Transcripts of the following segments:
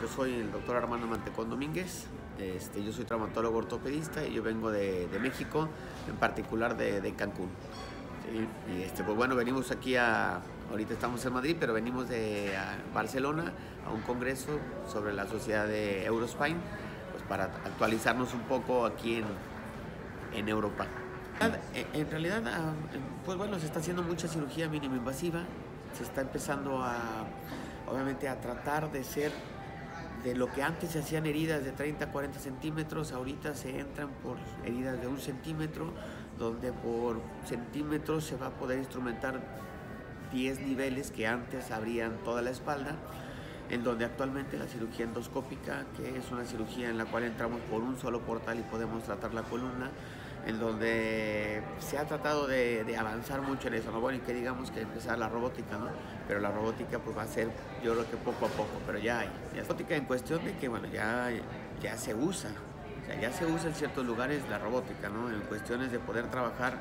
yo soy el doctor Armando Mantecón Domínguez. Yo soy traumatólogo ortopedista y yo vengo de México, en particular de Cancún. ¿Sí? Y pues bueno, venimos aquí ahorita estamos en Madrid, pero venimos de Barcelona a un congreso sobre la sociedad de Eurospine, pues para actualizarnos un poco aquí en Europa. En realidad, pues bueno, se está haciendo mucha cirugía mínimo invasiva, se está empezando obviamente a tratar de ser de lo que antes se hacían heridas de 30 a 40 centímetros, ahorita se entran por heridas de 1 centímetro, donde por centímetros se va a poder instrumentar 10 niveles que antes abrían toda la espalda, en donde actualmente la cirugía endoscópica, que es una cirugía en la cual entramos por un solo portal y podemos tratar la columna, en donde se ha tratado de avanzar mucho en eso, ¿no? Bueno, y que digamos que empezar la robótica, ¿no? Pero la robótica pues va a ser, yo creo que poco a poco, pero ya hay. La robótica en cuestión de que, bueno, ya se usa, o sea, ya se usa en ciertos lugares la robótica, ¿no? En cuestiones de poder trabajar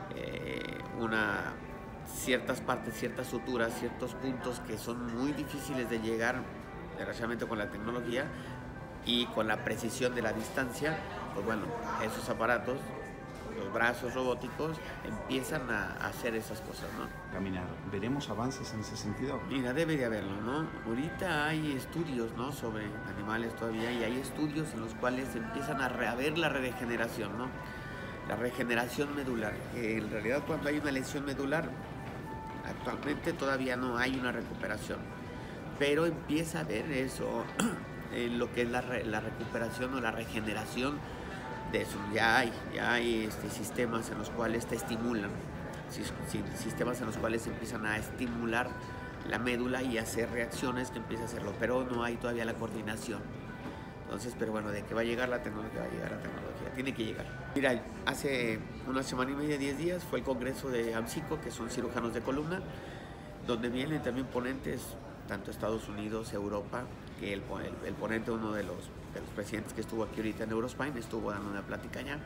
ciertas partes, ciertas suturas, ciertos puntos que son muy difíciles de llegar, desgraciadamente con la tecnología y con la precisión de la distancia, pues bueno, esos aparatos, los brazos robóticos, empiezan a hacer esas cosas, ¿no? Caminar. ¿Veremos avances en ese sentido? Mira, debe de haberlo, ¿no? Ahorita hay estudios, ¿no?, sobre animales todavía, y hay estudios en los cuales empiezan a ver la regeneración, ¿no? La regeneración medular, que en realidad cuando hay una lesión medular, actualmente todavía no hay una recuperación, pero empieza a haber eso, lo que es la recuperación o la regeneración de eso. Ya hay sistemas en los cuales te estimulan, sistemas en los cuales empiezan a estimular la médula y hacer reacciones que empieza a hacerlo, pero no hay todavía la coordinación. Entonces, pero bueno, de que va a llegar la tecnología, va a llegar la tecnología, tiene que llegar. Mira, hace una semana y media, 10 días, fue el congreso de AMSICO, que son cirujanos de columna, donde vienen también ponentes, tanto Estados Unidos, Europa, que el ponente, uno de los presidentes que estuvo aquí ahorita en Eurospine, estuvo dando una plática allá.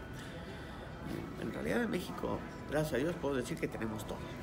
Y en realidad en México, gracias a Dios, puedo decir que tenemos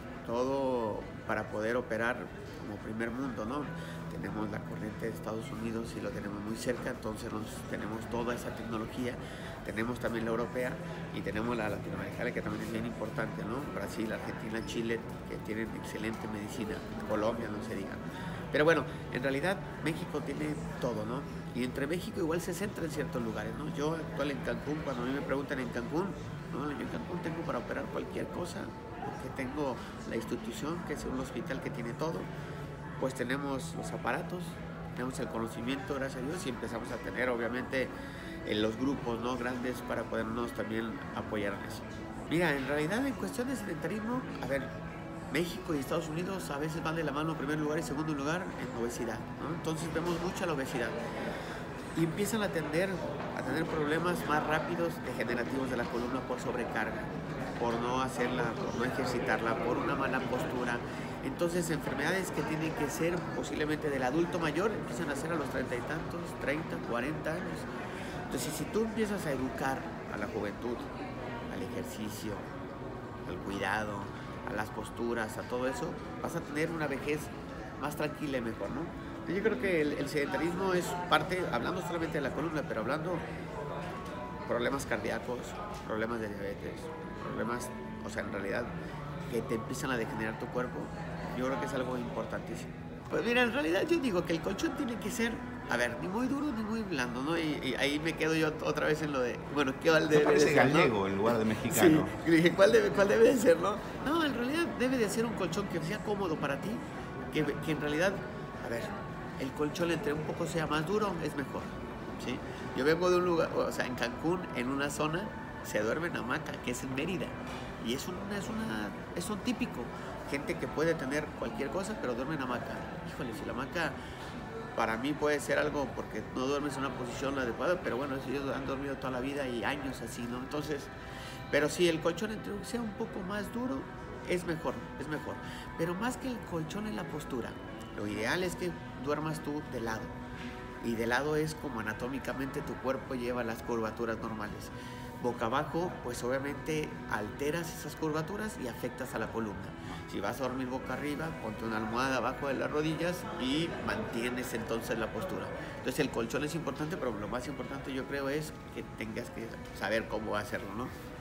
todo para poder operar como primer mundo, ¿no? Tenemos la corriente de Estados Unidos y lo tenemos muy cerca, entonces tenemos toda esa tecnología, tenemos también la europea y tenemos la latinoamericana, que también es bien importante, ¿no? Brasil, Argentina, Chile, que tienen excelente medicina, Colombia, no se diga. Pero bueno, en realidad México tiene todo, ¿no? Y entre México igual se centra en ciertos lugares, ¿no? Yo actual en Cancún, cuando a mí me preguntan en Cancún, ¿no? Yo en Cancún tengo para operar cualquier cosa, porque tengo la institución, que es un hospital que tiene todo, pues tenemos los aparatos, tenemos el conocimiento, gracias a Dios, y empezamos a tener obviamente los grupos, ¿no?, grandes para podernos también apoyar en eso. Mira, en realidad en cuestión de sedentarismo, a ver, México y Estados Unidos a veces van de la mano en primer lugar y segundo lugar en obesidad, ¿no? Entonces vemos mucha la obesidad y empiezan a tener problemas más rápidos degenerativos de la columna por sobrecarga, por no hacerla, por no ejercitarla, por una mala postura. Entonces enfermedades que tienen que ser posiblemente del adulto mayor empiezan a ser a los 30 y tantos, 30, 40 años. Entonces si tú empiezas a educar a la juventud, al ejercicio, al cuidado, a las posturas, a todo eso, vas a tener una vejez más tranquila y mejor, ¿no? Yo creo que el sedentarismo es parte, hablando solamente de la columna, pero hablando problemas cardíacos, problemas de diabetes, problemas, o sea, en realidad, que te empiezan a degenerar tu cuerpo, yo creo que es algo importantísimo. Pues mira, en realidad yo digo que el colchón tiene que ser, a ver, ni muy duro ni muy blando, ¿no? Y ahí me quedo yo otra vez en lo de, bueno, ¿qué debe de ser? Gallego, ¿no? En lugar de mexicano. Sí, y dije, ¿cuál debe de ser, no? No, en realidad debe de ser un colchón que sea cómodo para ti, que en realidad, a ver, el colchón entre un poco sea más duro, es mejor, ¿sí? Yo vengo de un lugar, o sea, en Cancún, en una zona, se duerme en hamaca, que es en Mérida, y es un típico, gente que puede tener cualquier cosa, pero duerme en hamaca. Híjole, si la hamaca para mí puede ser algo porque no duermes en una posición adecuada, pero bueno, ellos han dormido toda la vida y años así, ¿no? Entonces, pero si el colchón entre sea un poco más duro, es mejor, pero más que el colchón en la postura, lo ideal es que duermas tú de lado, y de lado es como anatómicamente tu cuerpo lleva las curvaturas normales. boca abajo, pues obviamente alteras esas curvaturas y afectas a la columna. Si vas a dormir boca arriba, ponte una almohada abajo de las rodillas y mantienes entonces la postura. Entonces el colchón es importante, pero lo más importante yo creo es que tengas que saber cómo hacerlo, ¿no?